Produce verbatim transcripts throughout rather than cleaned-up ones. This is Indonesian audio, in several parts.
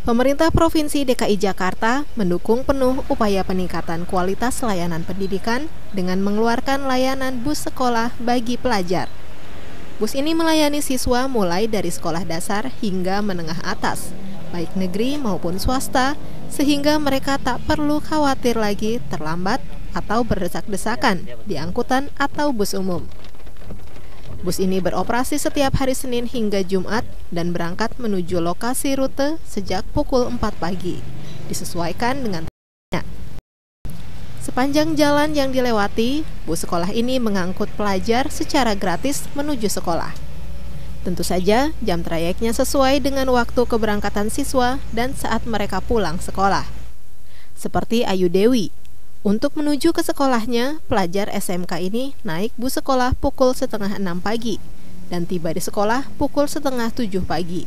Pemerintah Provinsi D K I Jakarta mendukung penuh upaya peningkatan kualitas layanan pendidikan dengan mengeluarkan layanan bus sekolah bagi pelajar. Bus ini melayani siswa mulai dari sekolah dasar hingga menengah atas, baik negeri maupun swasta, sehingga mereka tak perlu khawatir lagi terlambat atau berdesak-desakan di angkutan atau bus umum. Bus ini beroperasi setiap hari Senin hingga Jumat dan berangkat menuju lokasi rute sejak pukul empat pagi, disesuaikan dengan waktunya. Sepanjang jalan yang dilewati, bus sekolah ini mengangkut pelajar secara gratis menuju sekolah. Tentu saja, jam trayeknya sesuai dengan waktu keberangkatan siswa dan saat mereka pulang sekolah. Seperti Ayu Dewi, untuk menuju ke sekolahnya, pelajar S M K ini naik bus sekolah pukul setengah enam pagi dan tiba di sekolah pukul setengah tujuh pagi.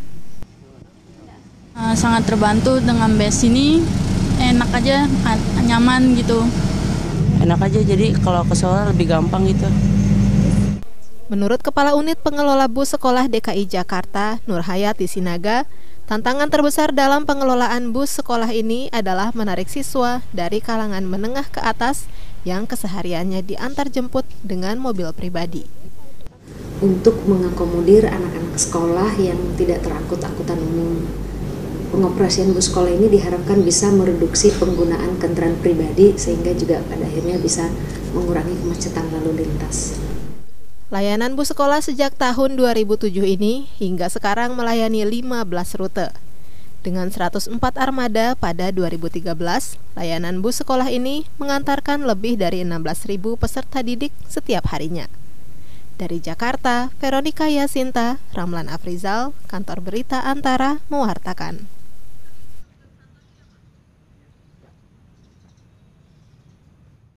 Sangat terbantu dengan bus ini, enak aja, nyaman gitu. Enak aja, jadi kalau ke sekolah lebih gampang gitu. Menurut Kepala Unit Pengelola Bus Sekolah D K I Jakarta, Nurhayati Sinaga, tantangan terbesar dalam pengelolaan bus sekolah ini adalah menarik siswa dari kalangan menengah ke atas yang kesehariannya diantar jemput dengan mobil pribadi. Untuk mengakomodir anak-anak sekolah yang tidak terangkut angkutan umum, pengoperasian bus sekolah ini diharapkan bisa mereduksi penggunaan kendaraan pribadi sehingga juga pada akhirnya bisa mengurangi kemacetan lalu lintas. Layanan bus sekolah sejak tahun dua ribu tujuh ini hingga sekarang melayani lima belas rute. Dengan seratus empat armada pada dua ribu tiga belas, layanan bus sekolah ini mengantarkan lebih dari enam belas ribu peserta didik setiap harinya. Dari Jakarta, Veronica Yasinta, Ramlan Afrizal, Kantor Berita Antara mewartakan.